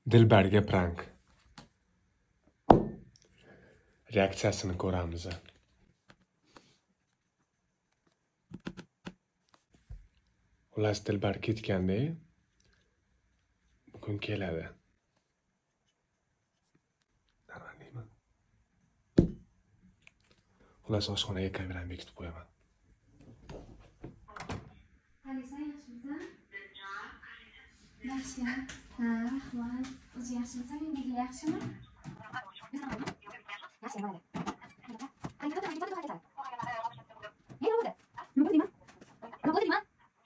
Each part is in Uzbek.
Dilbarga prank. Reaksiyasini ko'ramiz. Xullas Dilbar ketganda bugun keladi. Xullas oshxonaga kamerani bekitib qo'yaman. Alisa, yaxshimisan? Yaxshi. Ha, rahmat. O'zi yaxshimisan? Menga yaxshimi? Yaxshi, bo'ladi. Nima bo'ldi?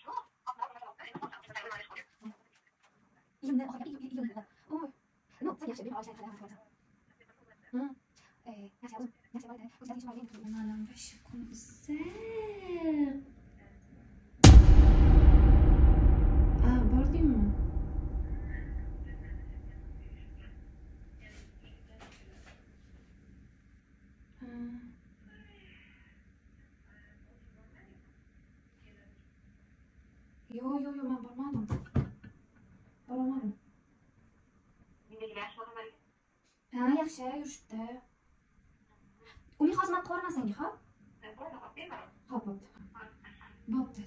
Yo, ben bormadim. Ha, yaxshi, yurishibdi. Uni xizmat qilmasang, xo'p? Xo'p, bo'pti.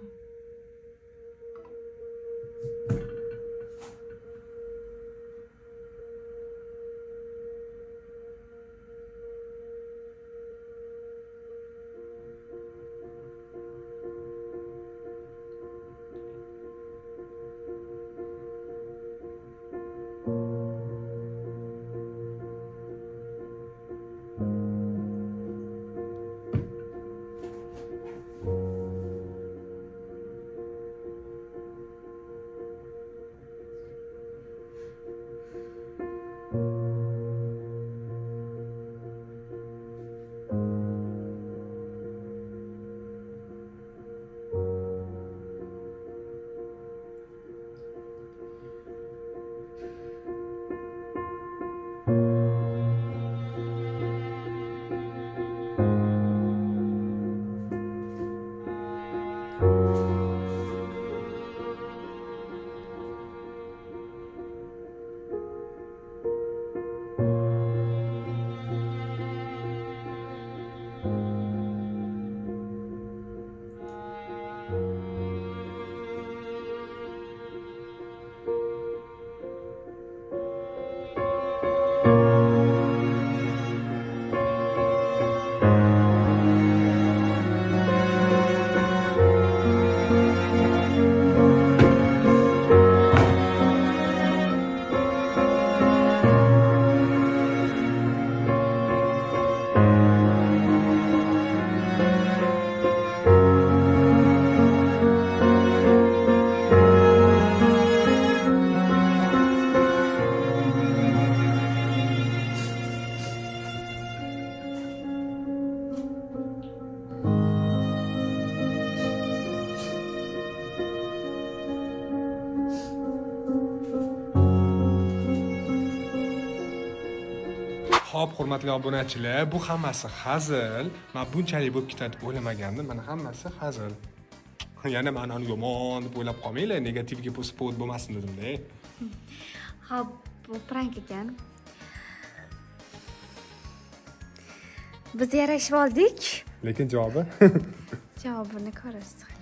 Xo'p, hurmatli obunachilar, bu hammasi hazil. Men bunchalik bo'lib ketadi deb o'ylamagandim. Mana hammasi hazil. Yana men uni yomon deb o'ylab qolmanglar, negativga povod bo'lmasin dedim-da. Xo'p, bu prank ekan. Biz yarashib oldik. Lekin javobi javobini ko'rasiz.